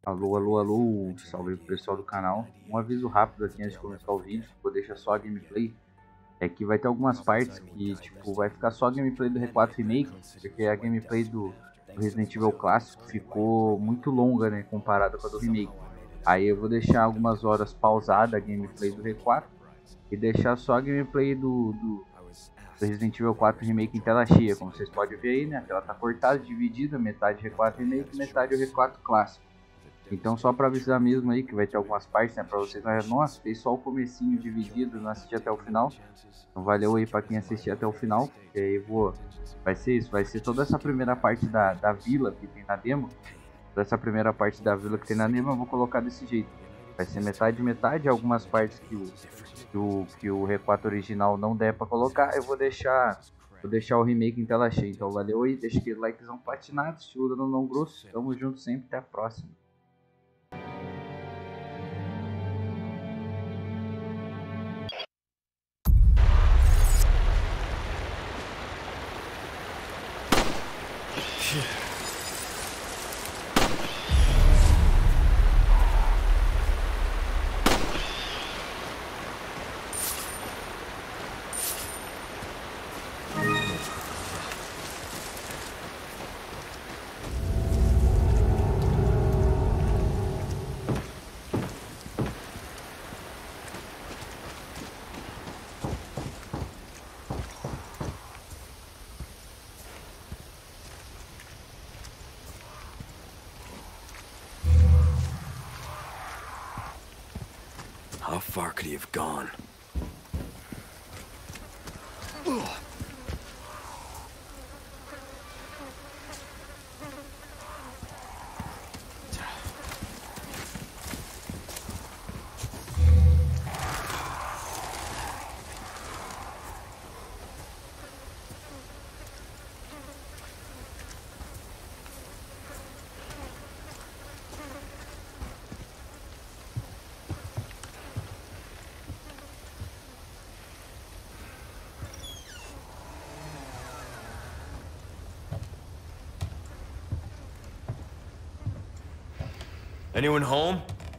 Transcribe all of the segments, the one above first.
Alô, alô, alô, salve pro pessoal do canal. Um aviso rápido aqui antes de começar o vídeo, vou deixar só a gameplay. É que vai ter algumas partes que, tipo, vai ficar só a gameplay do R4 Remake, porque a gameplay do Resident Evil clássico ficou muito longa, né, comparada com a do Remake. Aí eu vou deixar algumas horas pausada a gameplay do R4 e deixar só a gameplay do Resident Evil 4 Remake em tela cheia, como vocês podem ver aí, né, a tela tá cortada, dividida, metade R4 Remake, metade o R4 clássico. Então só para avisar mesmo aí que vai ter algumas partes, né, para vocês, mas nossa, fez só o comecinho dividido, não assisti até o final. Então valeu aí para quem assistir até o final. E aí vai ser isso, vai ser toda essa primeira parte da vila que tem na demo. Toda essa primeira parte da vila que tem na demo eu vou colocar desse jeito. Vai ser metade metade, algumas partes que o R4 original não der para colocar, eu vou deixar o remake em tela cheia. Então valeu aí, deixa aquele likezão patinado, estilo dando não grosso. Tamo junto sempre, até a próxima. How far could he have gone? Anyone home?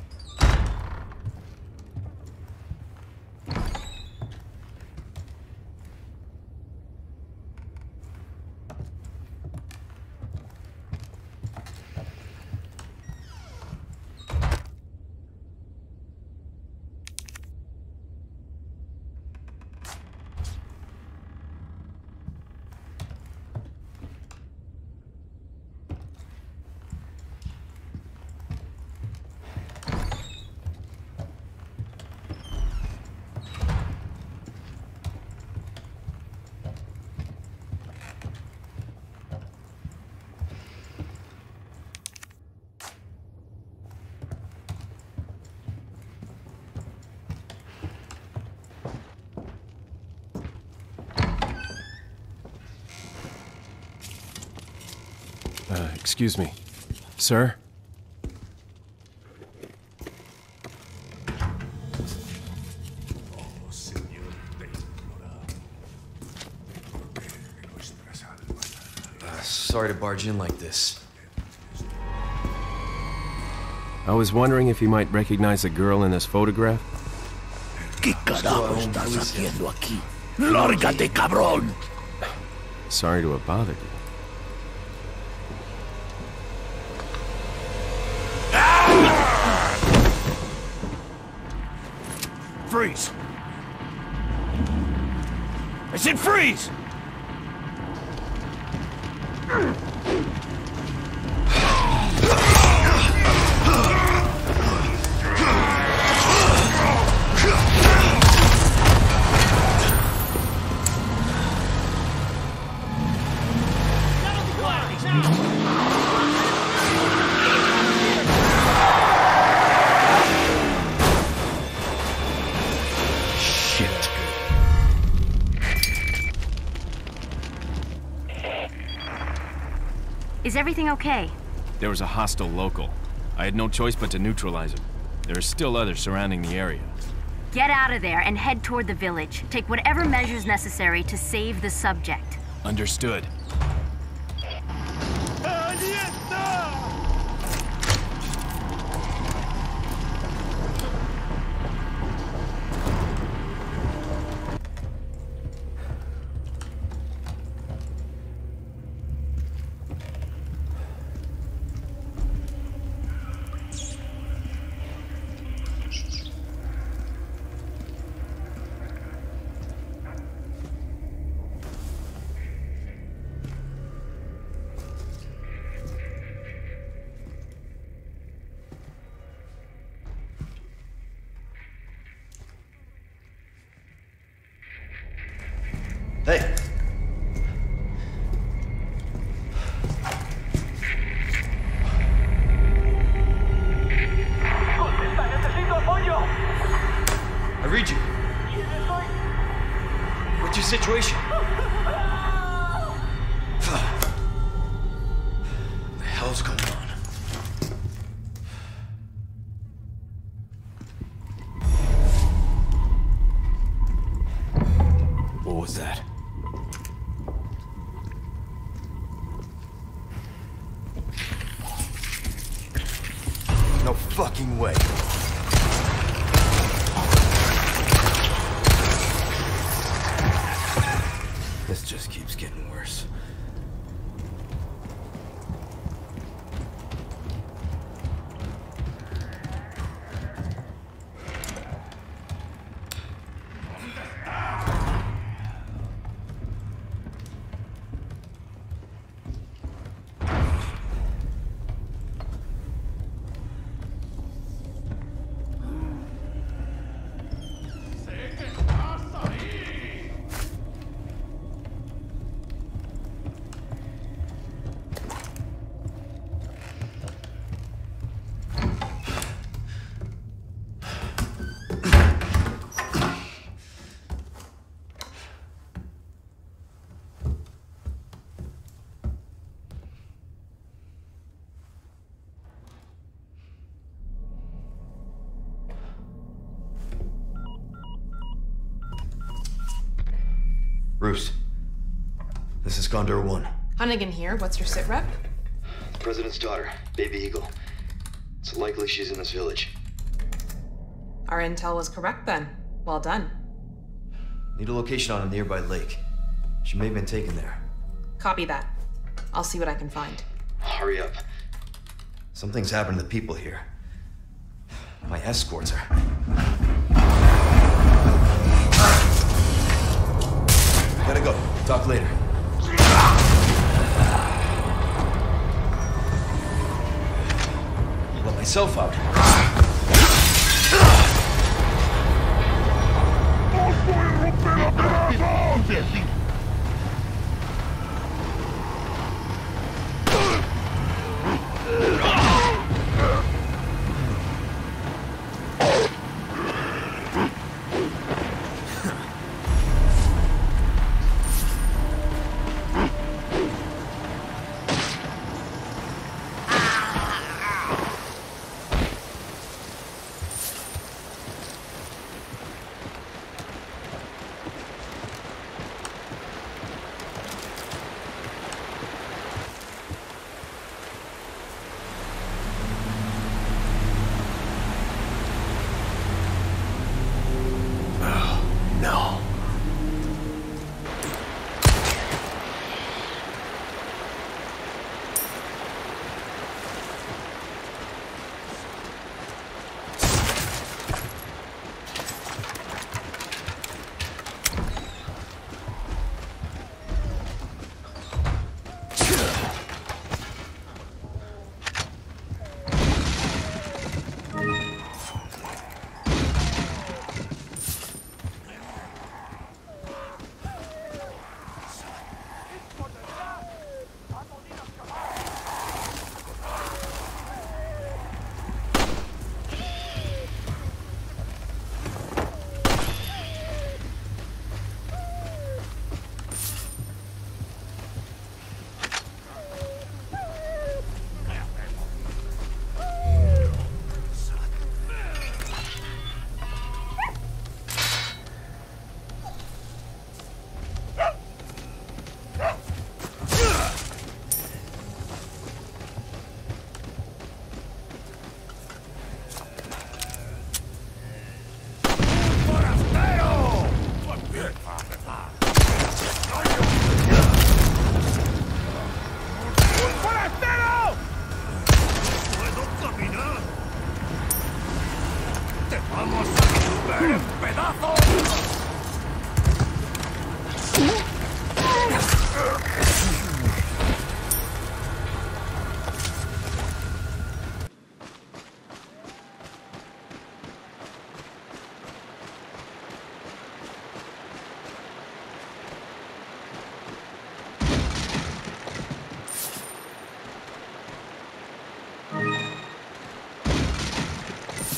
Excuse me. Sir? Sorry to barge in like this. I was wondering if you might recognize the girl in this photograph. ¿Qué carajo estás haciendo aquí? ¡Lárgate, cabrón! Sorry to have bothered you. Freeze! I said freeze! Is everything okay? There was a hostile local. I had no choice but to neutralize him. There are still others surrounding the area. Get out of there and head toward the village. Take whatever measures necessary to save the subject. Understood. situation? What the hell's going on? What was that? No fucking way. This just keeps getting worse. Bruce, this is Condor 1. Hunnigan here. What's your sit rep? The President's daughter, Baby Eagle. It's likely she's in this village. Our intel was correct then. Well done. Need a location on a nearby lake. She may have been taken there. Copy that. I'll see what I can find. Hurry up. Something's happened to the people here. My escorts are... Gotta go. Talk later. Let myself out.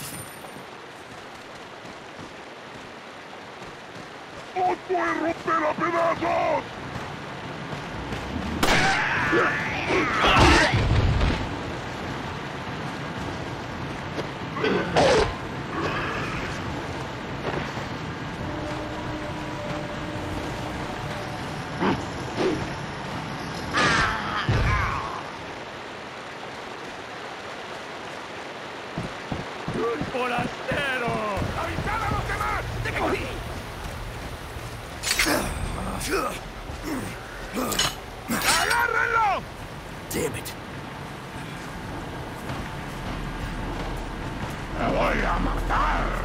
¡Os puedo romper ¡Forastero! ¡Avisad a los demás! ¡Te cogí! ¡Agárrenlo! Damn it. ¡Me voy a matar!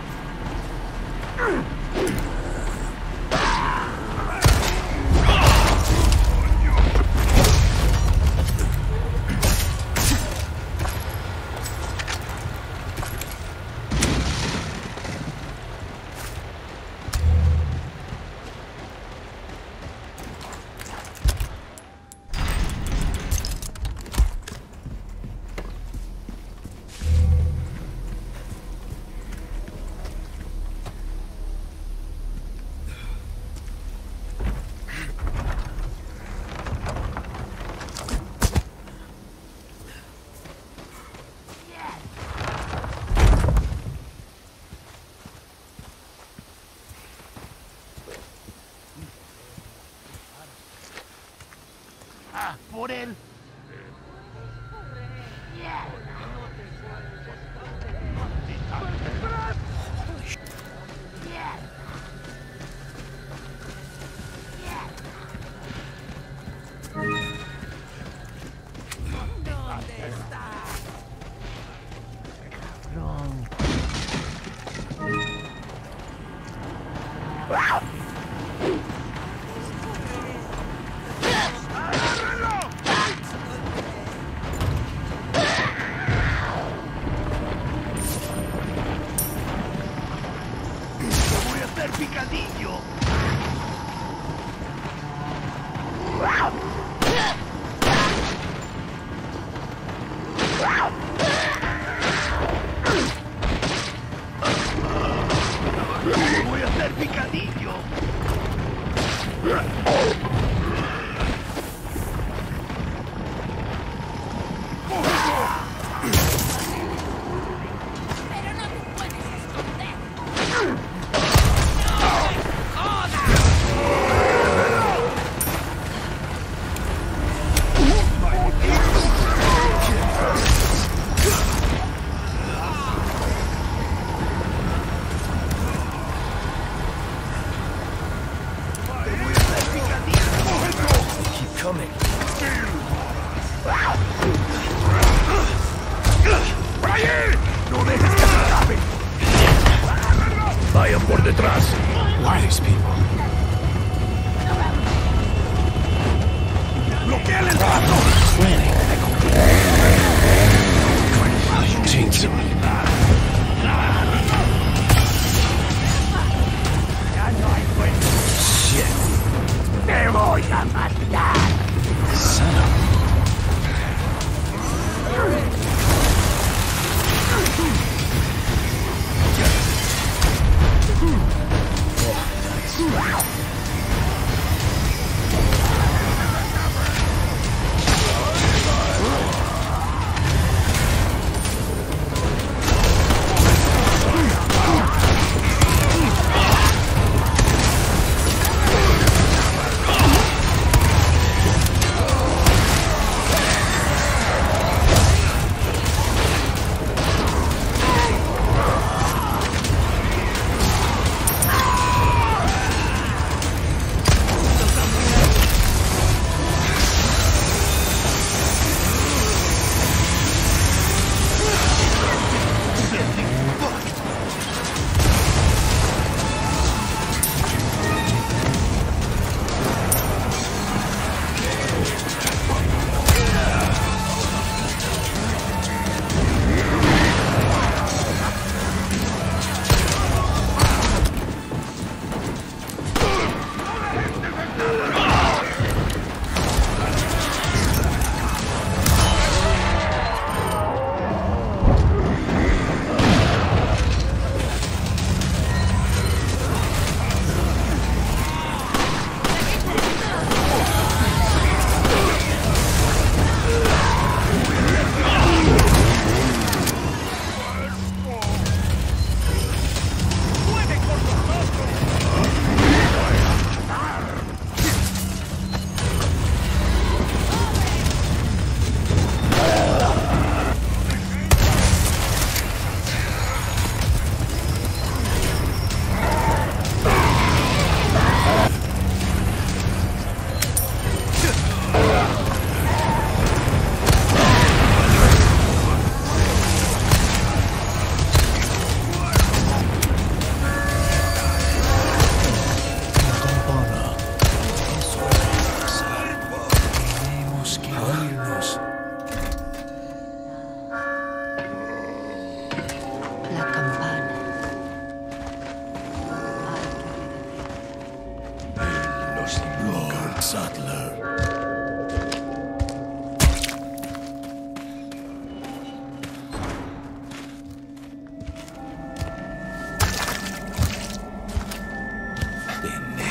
Por él. ¿Dónde está? Cabrón.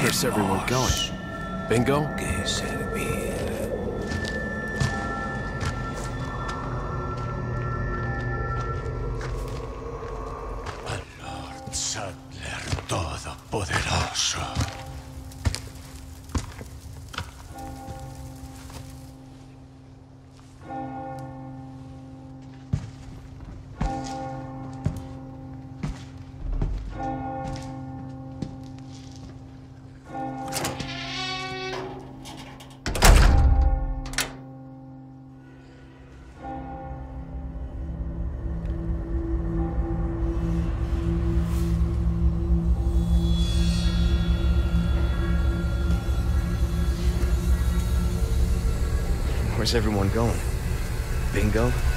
Where's everyone going? Bingo? Que servir. Al Lord Saddler Todopoderoso. Where's everyone going? Bingo?